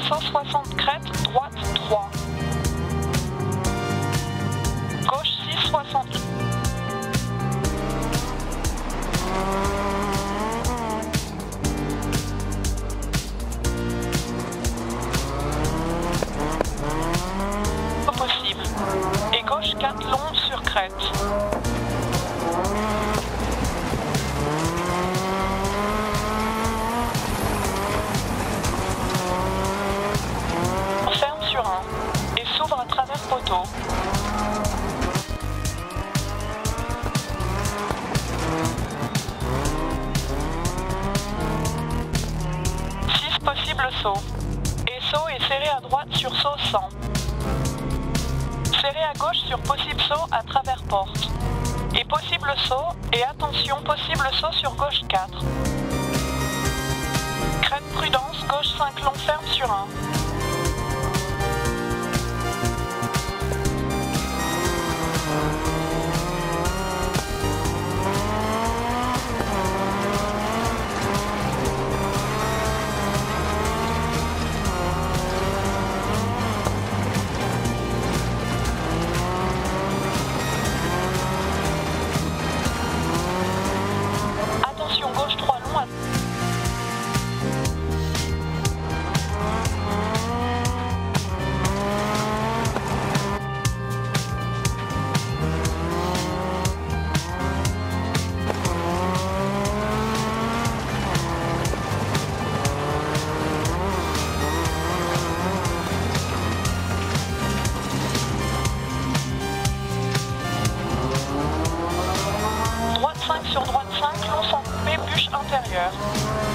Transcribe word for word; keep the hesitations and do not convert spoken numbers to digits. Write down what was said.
saut soixante crête, droite trois. Gauche six soixante. Possible. Et gauche quatre long sur crête. Ferme sur un et s'ouvre à travers poteau. six possibles sauts. Et saut est serré à droite sur saut cent. Serré à gauche sur possible saut à travers porte. Et possible saut, et attention, possible saut sur gauche quatre. Crête prudence, gauche cinq long ferme sur un. Sur droite cinq, long sans couper, bûche intérieure.